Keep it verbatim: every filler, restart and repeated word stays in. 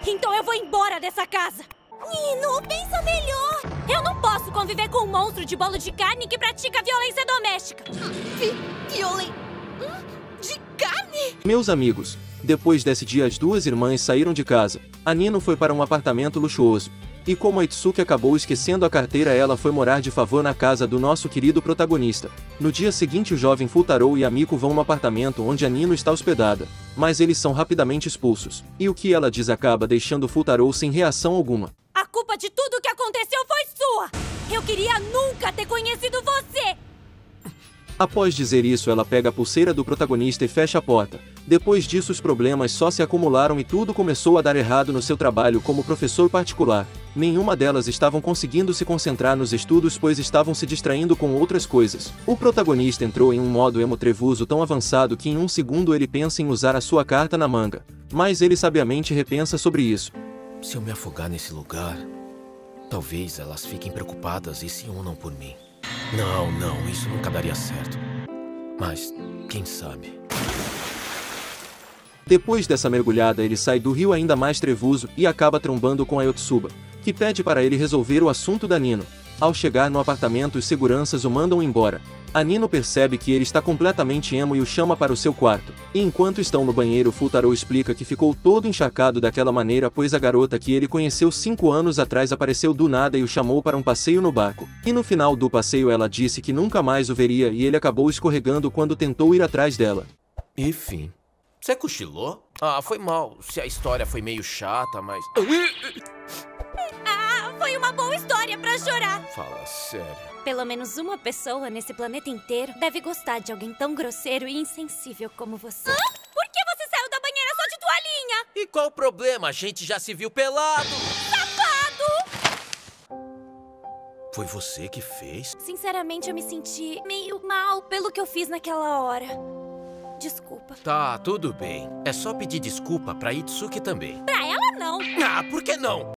Então eu vou embora dessa casa. Nino, pensa melhor. Eu não posso conviver com um monstro de bolo de carne que pratica violência doméstica. Vi violência de carne? Meus amigos, depois desse dia as duas irmãs saíram de casa. A Nino foi para um apartamento luxuoso. E como a Itsuki acabou esquecendo a carteira, ela foi morar de favor na casa do nosso querido protagonista. No dia seguinte o jovem Futaro e a Miko vão no apartamento onde a Nino está hospedada. Mas eles são rapidamente expulsos. E o que ela diz acaba deixando Futaro sem reação alguma. A culpa de tudo o que aconteceu foi sua! Eu queria nunca ter conhecido você! Após dizer isso, ela pega a pulseira do protagonista e fecha a porta. Depois disso, os problemas só se acumularam e tudo começou a dar errado no seu trabalho como professor particular. Nenhuma delas estavam conseguindo se concentrar nos estudos, pois estavam se distraindo com outras coisas. O protagonista entrou em um modo emo trevoso tão avançado que em um segundo ele pensa em usar a sua carta na manga. Mas ele sabiamente repensa sobre isso. Se eu me afogar nesse lugar, talvez elas fiquem preocupadas e se unam por mim. Não, não, isso nunca daria certo. Mas, quem sabe? Depois dessa mergulhada, ele sai do rio ainda mais trevoso e acaba trombando com a Yotsuba, que pede para ele resolver o assunto da Nino. Ao chegar no apartamento, os seguranças o mandam embora. A Nino percebe que ele está completamente emo e o chama para o seu quarto. E enquanto estão no banheiro, Futaro explica que ficou todo encharcado daquela maneira pois a garota que ele conheceu cinco anos atrás apareceu do nada e o chamou para um passeio no barco. E no final do passeio ela disse que nunca mais o veria e ele acabou escorregando quando tentou ir atrás dela. Enfim. Você cochilou? Ah, foi mal. Se a história foi meio chata, mas... Ah, foi uma boa história pra chorar. Fala sério. Pelo menos uma pessoa nesse planeta inteiro deve gostar de alguém tão grosseiro e insensível como você. Hã? Por que você saiu da banheira só de toalhinha? E qual o problema? A gente já se viu pelado. Safado! Foi você que fez? Sinceramente, eu me senti meio mal pelo que eu fiz naquela hora. Desculpa. Tá, tudo bem. É só pedir desculpa pra Itsuki também. Pra ela, não. Ah, por que não?